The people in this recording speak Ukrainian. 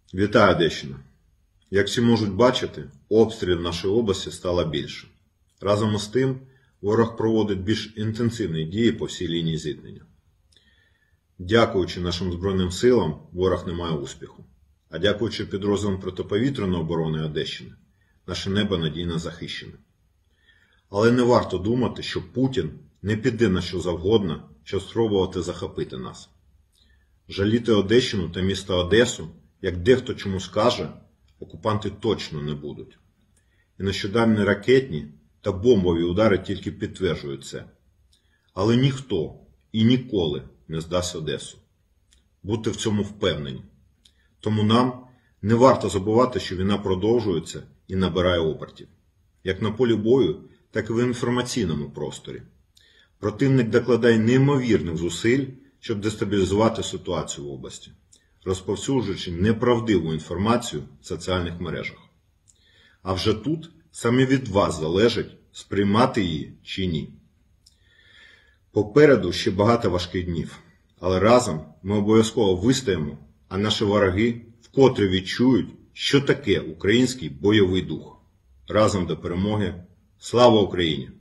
Вітаю, Одещина! Як всі можуть бачити, обстрілів в нашій області стало більше. Разом із тим, ворог проводить більш інтенсивні дії по всій лінії зіткнення. Дякуючи нашим Збройним силам, ворог не має успіху. А дякуючи підрозділам протиповітряної оборони Одещини, наше небо надійно захищене. Але не варто думати, що Путін не піде на що завгодно, щоб спробувати захопити нас. Жаліти Одещину та місто Одесу, як дехто чомусь каже, окупанти точно не будуть. І нещодавні ракетні та бомбові удари тільки підтверджують це. Але ніхто і ніколи не здасть Одесу. Будьте в цьому впевнені. Тому нам не варто забувати, що війна продовжується і набирає обертів. Як на полі бою, так і в інформаційному просторі. Противник докладає неймовірних зусиль, щоб дестабілізувати ситуацію в області, розповсюджуючи неправдиву інформацію в соціальних мережах. А вже тут саме від вас залежить, сприймати її чи ні. Попереду ще багато важких днів, але разом ми обов'язково вистоїмо, а наші вороги вкотре відчують, що таке український бойовий дух. Разом до перемоги. Слава Україні!